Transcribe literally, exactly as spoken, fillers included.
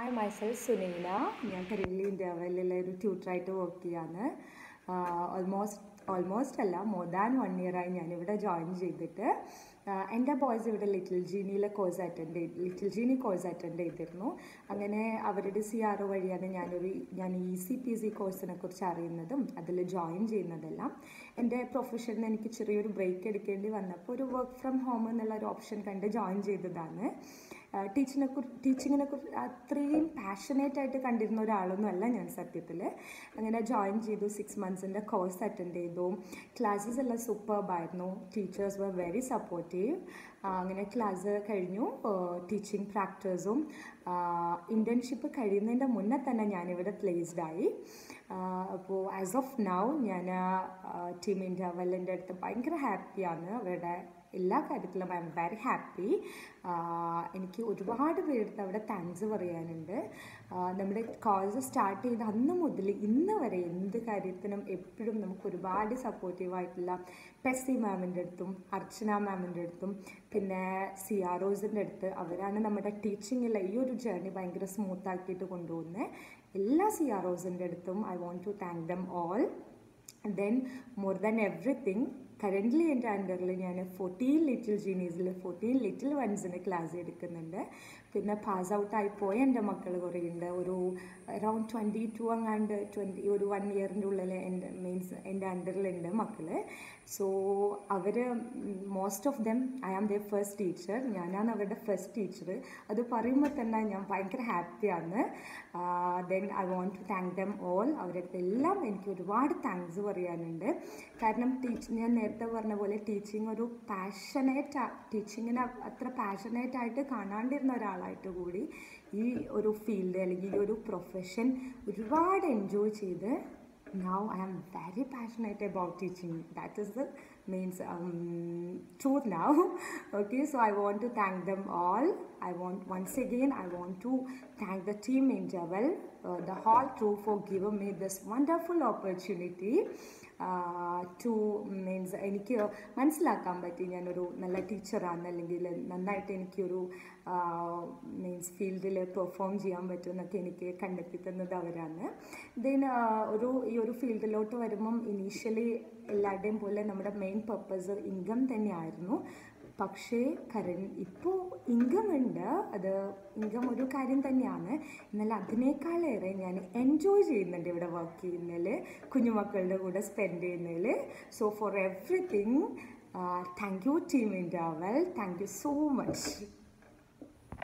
Hi, myself Suneena. ഞാൻ കരളിൽ ഇന്ത്യയിൽ ഒരു ട്യൂട്ടറായിട്ട് വർക്ക് ചെയ്യാണ്. ഓൾമോസ്റ്റ് ഓൾമോസ്റ്റ് അല്ല മോർ ദാൻ വൺ ഇയറായി ഞാനിവിടെ ജോയിൻ ചെയ്തിട്ട്. എൻ്റെ ബോയ്സ് ഇവിടെ ലിറ്റിൽ ജീനിയിലെ കോഴ്സ് അറ്റൻഡ് ചെയ്ത് ലിറ്റിൽ ജീനി കോഴ്സ് അറ്റൻഡ് ചെയ്തിരുന്നു. അങ്ങനെ അവരുടെ സി ആർ ഒ വഴിയാണ് ഞാനൊരു ഞാൻ ഇ സി പി സി കോഴ്സിനെ കുറിച്ച് അറിയുന്നതും അതിൽ ജോയിൻ ചെയ്യുന്നതെല്ലാം. എൻ്റെ പ്രൊഫഷനിൽ എനിക്ക് ചെറിയൊരു ബ്രേക്ക് എടുക്കേണ്ടി വന്നപ്പോൾ ഒരു വർക്ക് ഫ്രം ഹോം എന്നുള്ള ഒരു ഓപ്ഷൻ കണ്ട് ജോയിൻ ചെയ്തതാണ്. ടീച്ചിനെ കുറി ടീച്ചിങ്ങിനെ കുറിച്ച് അത്രയും പാഷനേറ്റ് ആയിട്ട് കണ്ടിരുന്ന ഒരാളൊന്നും അല്ല ഞാൻ സത്യത്തിൽ. അങ്ങനെ ജോയിൻ ചെയ്തു, സിക്സ് മന്ത്സിൻ്റെ കോഴ്സ് അറ്റൻഡ് ചെയ്തു. ക്ലാസ്സസ് എല്ലാം സൂപ്പർബായിരുന്നു. Teachers were very supportive. അങ്ങനെ ക്ലാസ് കഴിഞ്ഞു. ടീച്ചിങ് പ്രാക്ടീസും ഇൻറ്റേൺഷിപ്പ് കഴിയുന്നതിൻ്റെ മുന്നേ തന്നെ ഞാനിവിടെ പ്ലേസ്ഡായി. അപ്പോൾ ആസ് ഓഫ് നൗ ഞാൻ ടീം ഇന്ത്യ വെല്ലിൻ്റെ അടുത്ത് ഭയങ്കര ഹാപ്പിയാണ്. അവരുടെ എല്ലാ കാര്യത്തിലും ഐ എം വെരി ഹാപ്പി. എനിക്ക് ഒരുപാട് പേരുടെ അവിടെ താങ്ക്സ് പറയാനുണ്ട്. നമ്മുടെ കോഴ്സ് സ്റ്റാർട്ട് ചെയ്ത് അന്ന് മുതൽ ഇന്ന് വരെ എന്ത് കാര്യത്തിനും എപ്പോഴും നമുക്ക് ഒരുപാട് സപ്പോർട്ടീവായിട്ടുള്ള പെസ്സി മാമിൻ്റെ അടുത്തും അർച്ചന മാമിൻ്റെ അടുത്തും പിന്നെ സി ആർ ഒസിൻ്റെ അടുത്ത് അവരാണ് നമ്മുടെ ടീച്ചിങ്ങിലെ ഈ ഒരു ജേർണി ഭയങ്കര സ്മൂത്താക്കിയിട്ട് കൊണ്ടുപോകുന്നത്. എല്ലാ സി ആർ ഒസിൻ്റെ അടുത്തും I want to thank them all. Then more than everything currently എൻ്റെ അണ്ടറിൽ ഞാൻ ഫോർട്ടീൻ ലിറ്റിൽ ജീനീസിൽ ഫോർട്ടീൻ ലിറ്റിൽ വൺസിന് ക്ലാസ് എടുക്കുന്നുണ്ട്. പിന്നെ പാസ് ഔട്ടായി പോയ എൻ്റെ മക്കൾ കുറേ ഉണ്ട്. ഒരു അറൗണ്ട് ട്വൻറ്റി ടു അങ്ങാണ്ട് ട്വൻറ്റി ഒരു വൺ ഇയറിൻ്റെ ഉള്ളിൽ എൻ്റെ മീൻസ് എൻ്റെ അണ്ടറിലുണ്ട് മക്കൾ. സോ അവർ most of them I am the first teacher. ഞാനാണ് അവരുടെ ഫസ്റ്റ് ടീച്ചർ. അത് പറയുമ്പോൾ തന്നെ ഞാൻ ഭയങ്കര ഹാപ്പിയാണ്. Then I want to thank them all. അവരുടെ എല്ലാം എനിക്ക് ഒരുപാട് താങ്ക്സ് പറയാനുണ്ട്. കാരണം ടീച്ച് ഞാൻ നേരത്തെ പറഞ്ഞ പോലെ ടീച്ചിങ് ഒരു പാഷനേറ്റ് ടീച്ചിങ്ങിനെ അത്ര പാഷനേറ്റ് ആയിട്ട് കാണാണ്ടിരുന്ന ഒരാളായിട്ട് കൂടി ഈ ഒരു ഫീൽഡ് അല്ലെങ്കിൽ ഈ ഒരു പ്രൊഫഷൻ ഒരുപാട് എൻജോയ് ചെയ്ത് now I am very passionate about teaching. That is the means um, truth now. Okay, so I want to thank them all. I want once again I want to thank the team in Javel, uh, the whole crew for giving me this wonderful opportunity uh, to means എനിക്ക് മനസ്സിലാക്കാൻ പറ്റി ഞാനൊരു നല്ല ടീച്ചറാണ്, അല്ലെങ്കിൽ നന്നായിട്ട് എനിക്കൊരു means ഫീൽഡിൽ പെർഫോം ചെയ്യാൻ പറ്റുമെന്നൊക്കെ എനിക്ക് കണ്ടെത്തി തന്നത് അവരാണ്. ദെൻ ഒരു ഈ ഒരു ഫീൽഡിലോട്ട് വരുമ്പം ഇനീഷ്യലി എല്ലാവരുടെയും പോലെ നമ്മുടെ മെയിൻ പർപ്പസ് ഇൻകം തന്നെയായിരുന്നു. പക്ഷേ കറണ്ട് ഇപ്പോൾ ഇൻകം ഉണ്ട്, അത് ഇൻകം ഒരു കാര്യം തന്നെയാണ്. എന്നാൽ അതിനേക്കാളേറെ ഞാൻ എൻജോയ് ചെയ്യുന്നുണ്ട് ഇവിടെ വർക്ക് ചെയ്യുന്നതിൽ, കുഞ്ഞുമക്കളുടെ കൂടെ സ്പെൻഡ് ചെയ്യുന്നതിൽ. So for everything thank you team India well. Thank you so much.